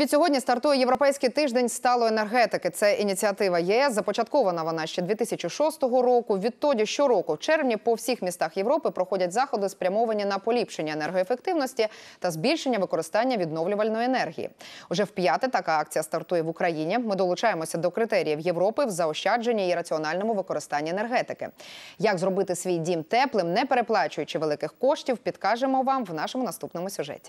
Відсьогодні стартує Європейський тиждень сталої енергетики. Це ініціатива ЄС. Започаткована вона ще 2006 року. Відтоді щороку в червні по всіх містах Європи проходять заходи, спрямовані на поліпшення енергоефективності та збільшення використання відновлювальної енергії. Уже вп'яте така акція стартує в Україні. Ми долучаємося до критеріїв Європи в заощадженні і раціональному використанні енергетики. Як зробити свій дім теплим, не переплачуючи великих коштів, підкажемо вам в нашому наступному сюжеті.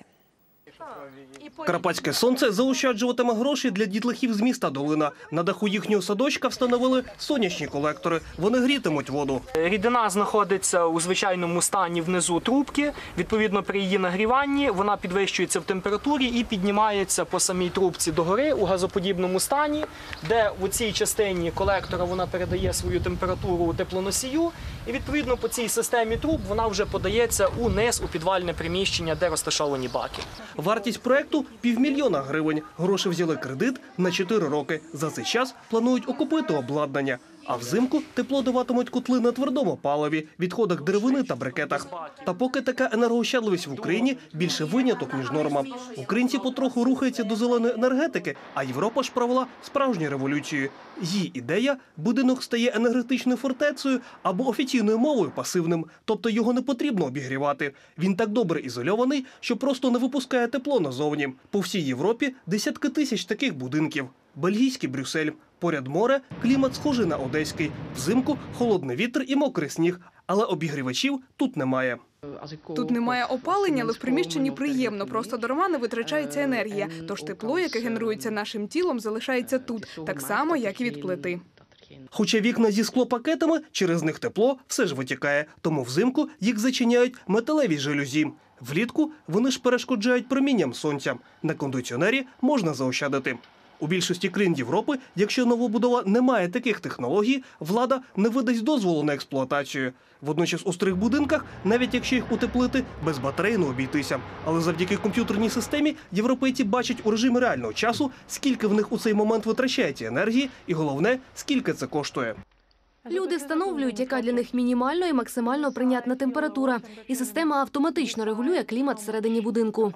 Карпатське сонце заощаджуватиме гроші для дітлахів з міста Долина. На даху їхнього садочка встановили сонячні колектори. Вони грітимуть воду. Рідина знаходиться у звичайному стані внизу трубки. Відповідно, при її нагріванні вона підвищується в температурі і піднімається по самій трубці догори у газоподібному стані, де у цій частині колектора вона передає свою температуру теплоносію. І відповідно по цій системі труб вона вже подається униз у підвальне приміщення, де розташовані баки. Вартість проекту – 500 000 гривень. Гроші взяли кредит на 4 роки. За цей час планують окупити обладнання. А взимку тепло даватимуть котли на твердому паливі, відходах деревини та брикетах. Та поки така енергоощадливість в Україні більше виняток, ніж норма. Українці потроху рухаються до зеленої енергетики, а Європа ж провела справжню революцію. Її ідея – будинок стає енергетичною фортецею або офіційною мовою пасивним, тобто його не потрібно обігрівати. Він так добре ізольований, що просто не випускає тепло назовні. По всій Європі десятки тисяч таких будинків. Бельгійський Брюссель. Поряд море, клімат схожий на одеський. Взимку холодний вітер і мокрий сніг. Але обігрівачів тут немає. Тут немає опалення, але в приміщенні приємно. Просто дарма не витрачається енергія. Тож тепло, яке генерується нашим тілом, залишається тут. Так само, як і від плити. Хоча вікна зі склопакетами, через них тепло все ж витікає. Тому взимку їх зачиняють металеві жалюзі. Влітку вони ж перешкоджають промінням сонця. На кондиціонері можна заощадити. У більшості країн Європи, якщо новобудова не має таких технологій, влада не видасть дозволу на експлуатацію. Водночас у старих будинках, навіть якщо їх утеплити, без батарей не обійтися. Але завдяки комп'ютерній системі європейці бачать у режимі реального часу, скільки в них у цей момент витрачається енергії і, головне, скільки це коштує. Люди встановлюють, яка для них мінімально і максимально прийнятна температура. І система автоматично регулює клімат всередині будинку.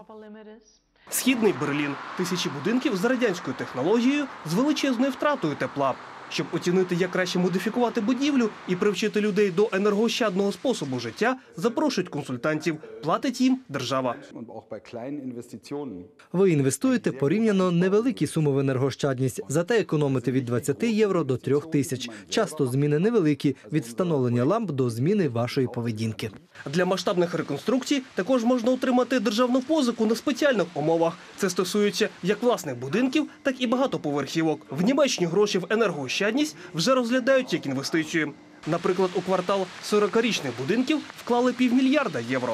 Східний Берлін. Тисячі будинків з радянською технологією, з величезною втратою тепла. Щоб оцінити, як краще модифікувати будівлю і привчити людей до енергоощадного способу життя, запрошують консультантів. Платить їм держава. Ви інвестуєте порівняно невеликі суми в енергоощадність, зате економите від 20 євро до 3000. Часто зміни невеликі – від встановлення ламп до зміни вашої поведінки. Для масштабних реконструкцій також можна отримати державну позику на спеціальних умовах. Це стосується як власних будинків, так і багатоповерхівок. В Німеччині гроші в енергоощадність вже розглядають як інвестицію. Наприклад, у квартал 40-річних будинків вклали 500 000 євро.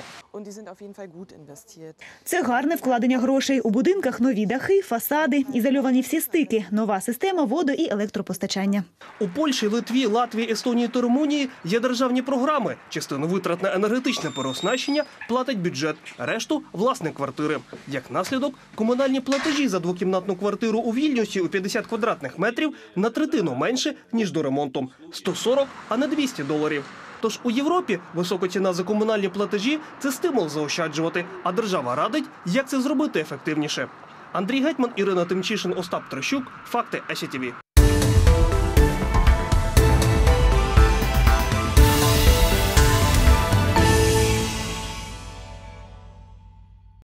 Це гарне вкладення грошей. У будинках нові дахи, фасади, ізольовані всі стики, нова система водо- і електропостачання. У Польщі, Литві, Латвії, Естонії та Румунії є державні програми. Частину витрат на енергетичне переоснащення платить бюджет, решту – власні квартири. Як наслідок, комунальні платежі за двокімнатну квартиру у Вільнюсі у 50 квадратних метрів на третину менше, ніж до ремонту – 140, а не $200. Тож у Європі висока ціна за комунальні платежі – це стимул заощаджувати, а держава радить, як це зробити ефективніше. Андрій Гетьман, Ірина Тимчишин, Остап Трощук. Факти СІТВ.